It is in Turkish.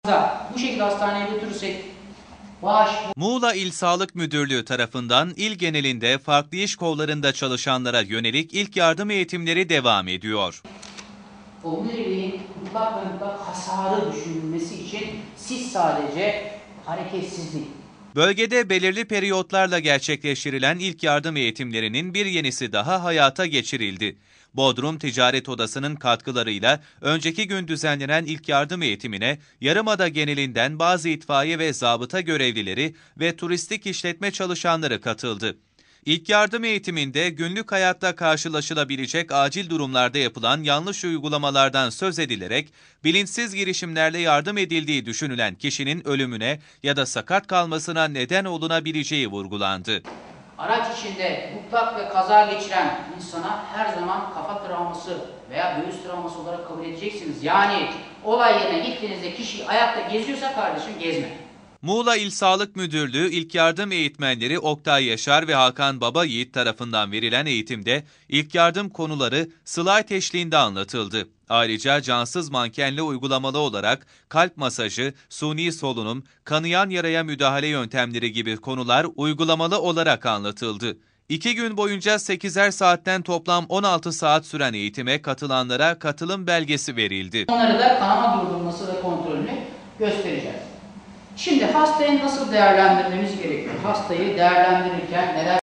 Bu şekilde hastaneye götürürsek bağış... Muğla İl Sağlık Müdürlüğü tarafından il genelinde farklı iş kollarında çalışanlara yönelik ilk yardım eğitimleri devam ediyor. Omuriliğin mutlak ve mutlak hasarı düşünülmesi için siz sadece hareketsizlik. Bölgede belirli periyotlarla gerçekleştirilen ilk yardım eğitimlerinin bir yenisi daha hayata geçirildi. Bodrum Ticaret Odası'nın katkılarıyla önceki gün düzenlenen ilk yardım eğitimine Yarımada genelinden bazı itfaiye ve zabıta görevlileri ve turistik işletme çalışanları katıldı. İlk yardım eğitiminde günlük hayatta karşılaşılabilecek acil durumlarda yapılan yanlış uygulamalardan söz edilerek bilinçsiz girişimlerle yardım edildiği düşünülen kişinin ölümüne ya da sakat kalmasına neden olunabileceği vurgulandı. Araç içinde mutlak ve kaza geçiren insana her zaman kafa travması veya göğüs travması olarak kabul edeceksiniz. Yani olay yerine gittiğinizde kişi ayakta geziyorsa kardeşim gezme. Muğla İl Sağlık Müdürlüğü İlk Yardım Eğitmenleri Oktay Yaşar ve Hakan Babayiğit tarafından verilen eğitimde ilk yardım konuları slide eşliğinde anlatıldı. Ayrıca cansız mankenle uygulamalı olarak kalp masajı, suni solunum, kanayan yaraya müdahale yöntemleri gibi konular uygulamalı olarak anlatıldı. 2 gün boyunca 8'er saatten toplam 16 saat süren eğitime katılanlara katılım belgesi verildi. Onları da kanama durdurması ve kontrolünü göstereceğiz. Şimdi hastayı nasıl değerlendirmemiz gerekiyor? Hastayı değerlendirirken neler